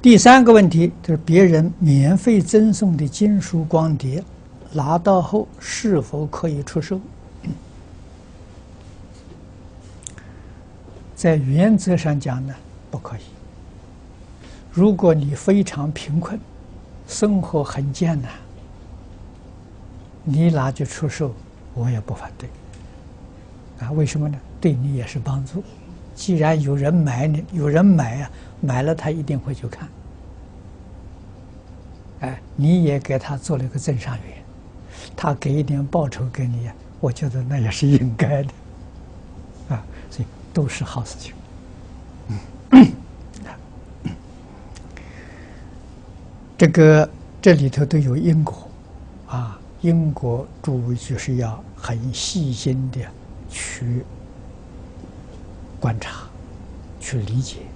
第三个问题就是别人免费赠送的经书光碟，拿到后是否可以出售？在原则上讲呢，不可以。如果你非常贫困，生活很艰难，你拿去出售，我也不反对。啊，为什么呢？对你也是帮助。既然有人买，买了他一定会去看。哎，你也给他做了一个增上缘，他给一点报酬给你，我觉得那也是应该的。啊，所以都是好事情。这里头都有因果，啊，因果注意就是要很细心的去观察、去理解。